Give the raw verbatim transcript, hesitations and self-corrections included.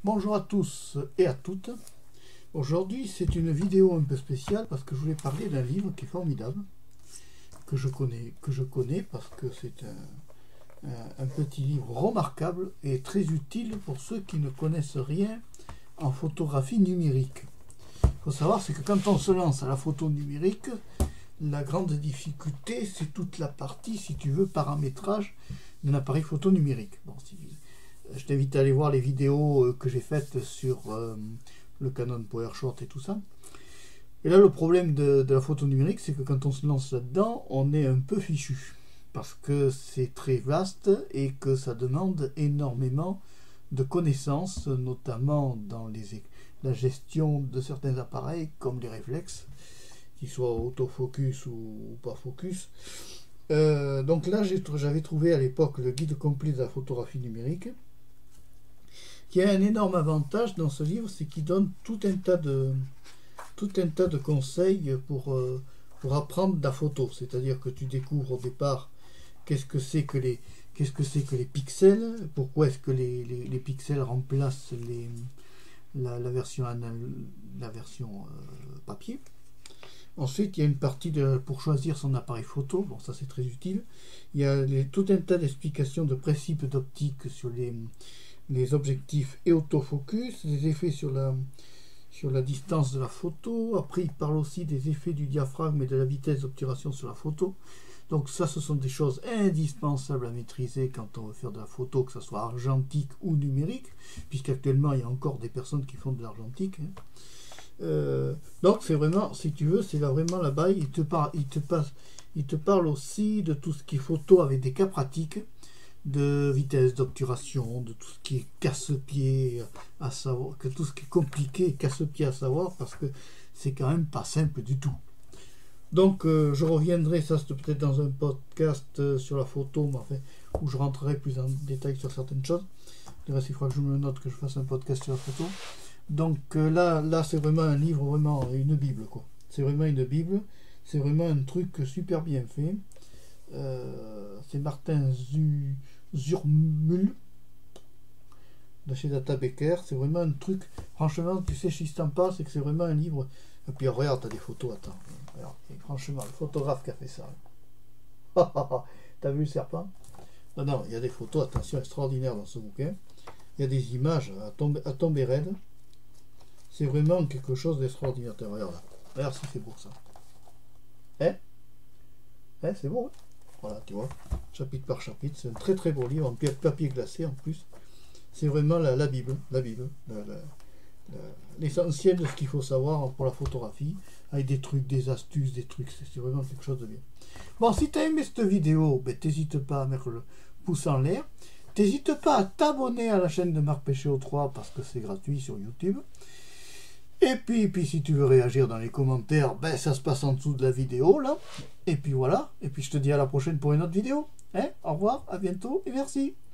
Bonjour à tous et à toutes. Aujourd'hui, c'est une vidéo un peu spéciale parce que je voulais parler d'un livre qui est formidable, que je connais, que je connais parce que c'est un, un, un petit livre remarquable et très utile pour ceux qui ne connaissent rien en photographie numérique. Il faut savoir, c'est que quand on se lance à la photo numérique, la grande difficulté, c'est toute la partie, si tu veux, paramétrage d'un appareil photo numérique. Bon, si, je t'invite à aller voir les vidéos que j'ai faites sur euh, le Canon PowerShot et tout ça. Et là, le problème de, de la photo numérique, c'est que quand on se lance là-dedans, on est un peu fichu. Parce que c'est très vaste et que ça demande énormément de connaissances, notamment dans les, la gestion de certains appareils, comme les réflexes, qu'ils soient autofocus ou, ou pas focus. Euh, donc là, j'avais trouvé à l'époque le guide complet de la photographie numérique, qui a un énorme avantage dans ce livre, c'est qu'il donne tout un tas de tout un tas de conseils pour, euh, pour apprendre la photo. C'est-à-dire que tu découvres au départ qu'est-ce que c'est que les qu'est-ce que c'est que les pixels, pourquoi est-ce que les, les, les pixels remplacent les, la, la version anal, la version euh, papier. Ensuite, il y a une partie de, pour choisir son appareil photo. Bon, ça c'est très utile. Il y a les, tout un tas d'explications de principes d'optique sur les les objectifs et autofocus, les effets sur la, sur la distance de la photo. Après, il parle aussi des effets du diaphragme et de la vitesse d'obturation sur la photo. Donc ça, ce sont des choses indispensables à maîtriser quand on veut faire de la photo, que ce soit argentique ou numérique, puisqu'actuellement, il y a encore des personnes qui font de l'argentique. Hein. Euh, donc c'est vraiment, si tu veux, c'est là vraiment là-bas, il te parle, il te passe, il te parle aussi de tout ce qui est photo avec des cas pratiques, de vitesse d'obturation, de tout ce qui est casse-pied à savoir, que tout ce qui est compliqué et casse-pied à savoir, parce que c'est quand même pas simple du tout. Donc euh, je reviendrai, ça c'est peut-être dans un podcast euh, sur la photo, mais enfin, où je rentrerai plus en détail sur certaines choses. Il faudra que je me note que je fasse un podcast sur la photo. Donc euh, là, là c'est vraiment un livre, vraiment une bible, quoi. C'est vraiment une bible, c'est vraiment un truc super bien fait. Euh, c'est Martin Zurmul de chez Data Becker. C'est vraiment un truc, franchement, tu sais, si je t'en passe, c'est que c'est vraiment un livre. Et puis regarde, t'as des photos, attends. Alors, franchement, le photographe qui a fait ça. T'as vu le serpent? Non, non, il y a des photos, attention, extraordinaires dans ce bouquin. Il y a des images à tomber, à tomber raide. C'est vraiment quelque chose d'extraordinaire. Regarde là. Regarde si c'est beau ça. Hein? Hein, c'est beau, hein? Voilà, tu vois, chapitre par chapitre, c'est un très très beau livre en papier glacé en plus. C'est vraiment la, la Bible, la Bible, l'essentiel de ce qu'il faut savoir pour la photographie, avec des trucs, des astuces, des trucs, c'est vraiment quelque chose de bien. Bon, si tu as aimé cette vidéo, ben, t'hésite pas à mettre le pouce en l'air, t'hésite pas à t'abonner à la chaîne de Marc Péchéo trois parce que c'est gratuit sur YouTube. Et puis, puis si tu veux réagir dans les commentaires, ben ça se passe en dessous de la vidéo là. Et puis voilà. Et puis je te dis à la prochaine pour une autre vidéo. Hein, au revoir, à bientôt et merci.